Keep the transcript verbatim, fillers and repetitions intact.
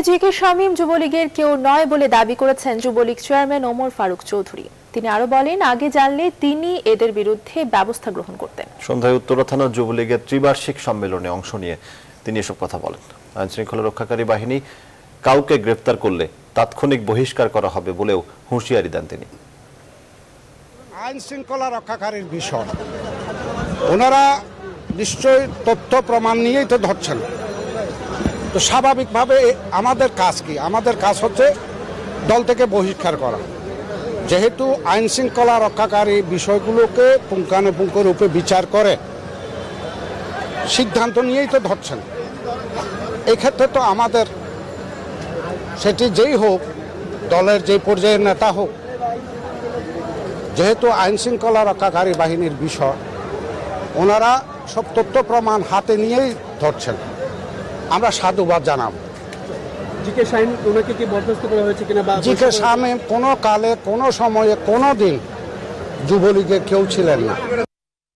জি কে শামীম যুবলীগের কেউ নয় বলে দাবি করেছেন যুবলীগ চেয়ারম্যান ওমর ফারুক চৌধুরী। তিনি আরো বলেন, আগে জানলে তিনি এদের বিরুদ্ধে ব্যবস্থা গ্রহণ করতেন। সন্ধ্যায় উত্তরা থানা যুবলীগের ত্রিবার্ষিক সম্মেলনে অংশ নিয়ে তিনি এসব কথা বলেন। আইন শৃঙ্খলা রক্ষাকারী বাহিনী কাউকে গ্রেফতার করলে তাৎক্ষণিক বহিষ্কার করা হবে বলেও হুঁশিয়ারি দেন তিনি। আইন শৃঙ্খলা রক্ষাকারীর বিষয় ওনারা নিশ্চয়ই তথ্য প্রমাণ নিয়েই তো ধরছেন। তো স্বাভাবিকভাবে আমাদের কাজ কি? আমাদের কাজ হচ্ছে দল থেকে বহিষ্কার করা। যেহেতু আইন শৃঙ্খলা রক্ষাকারী বিষয়গুলোকে পুঙ্খানুপুঙ্খ রূপে বিচার করে সিদ্ধান্ত নিয়েই তো ধরছেন। এক্ষেত্রে তো আমাদের সেটি যেই হোক, দলের যে পর্যায়ের নেতা হোক, যেহেতু আইন শৃঙ্খলা রক্ষাকারী বাহিনীর বিষয়, ওনারা সব তথ্য প্রমাণ হাতে নিয়েই ধরছেন। আমরা সাধুবাদ জানাব। জি কে শামীম ওনাকে কি বরখাস্ত করা হয়েছে কিনা? জি কে শামীম কোনো কালে কোনো সময়ে কোনো দিন যুবলীগের কেউ ছিলেন না।